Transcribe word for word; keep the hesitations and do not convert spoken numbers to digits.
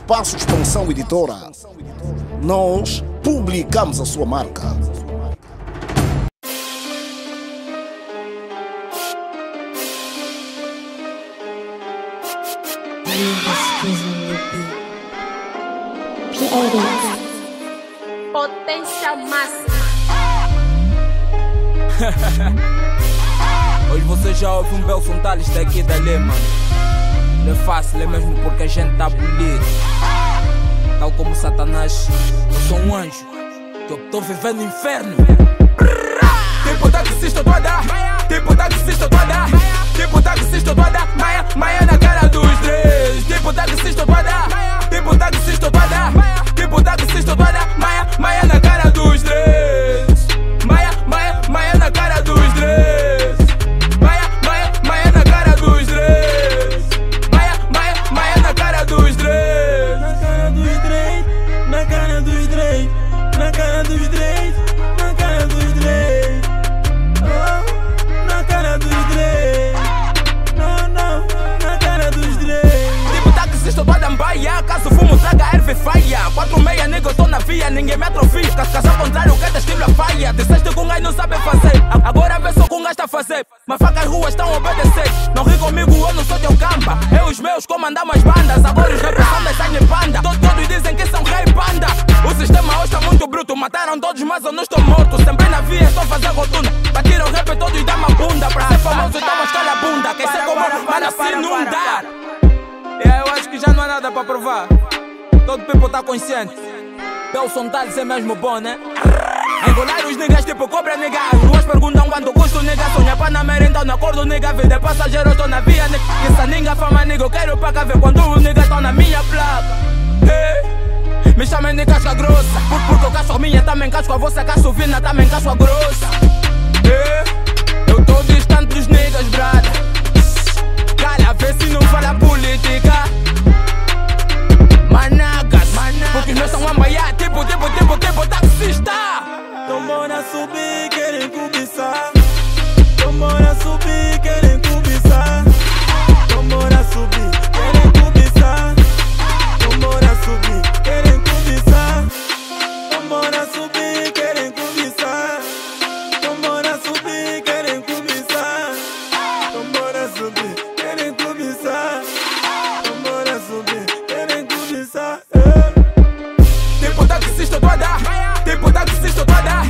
Espaço Expansão Editora. Nós publicamos a sua marca. Potência máxima. Hoje você já ouve um Belson Tales daqui e dali, mano. Não é fácil, é mesmo porque a gente tá abolido. Tal como Satanás, eu sou um anjo que optou viver no inferno. Tipo taxista toda, tipo taxista toda, tipo taxista toda, maia, maia na cara dos três. Tipo taxista toda, tipo taxista toda, tipo taxista toda, maia, maia na cara dos três. Maia, maia, maia na cara dos três. Maia, maia, maia na cara dos três. Maia, maia, maia na cara dos três. Na cara dos três, na cara dos três, na cara dos três, na cara dos três. Oh, na cara dos três. Não, não, na cara dos três. Tipo taxista toda ambaia, caso fumo traga erva e faia. Quatro meia, nigga, eu tô na via, ninguém me atrofia. Caso ao contrário, cada estilo é faia. Disseste que um gajo não sabe fazer, agora vê só que um gajo tá a fazer. Mas facas ruas estão a obedecer. Não ri comigo, eu não sou teu campa. Eu e os meus comandamos as bandas, agora os representantes saem em panda. Todos, todos dizem que são rei panda. O sistema hoje tá muito bruto, mataram todos, mas eu não estou morto. Sempre na via, estou a fazer rotunda. Batiram o rap todos e dá uma bunda. Pra ser famoso, estamos a escalar a bunda. Quem ser como eu, mano, assim não dá. É, eu acho que já não há nada pra provar. Todo people tá consciente. Belson Tales é mesmo bom, né? Engolar os niggas tipo cobra, nigga. As ruas perguntam quanto custa o nigga. Sonha pra na merda, então não acordo, nigga. Vida é passageiro, estou na via, nigga. Essa ninga fama, nigga, eu quero pra cá ver quando os niggas estão na minha placa. Hey. Me chamem de casca grossa, por, porque o casco minha também casco a vossa, casco fina também casco a grossa. Hey. Eu tô distante dos niggas, brada. Cala, vê se não fala política. Managas, Managas. Porque nós somos ambaiá, tipo, tipo, tipo, tipo taxista. Tão bora subir, querem cobiçar. Tão bora subir, querem cobiçar. Tão bora subir, querem cobiçar. Tão bora subir, querem cobiçar. Tão bora subir, querem cobiçar. Tão bora subir, querem cobiçar. Tão bora subir, querem cobiçar. Tão bora subir, querem cobiçar. Tipo taxista toda, tipo taxista toda,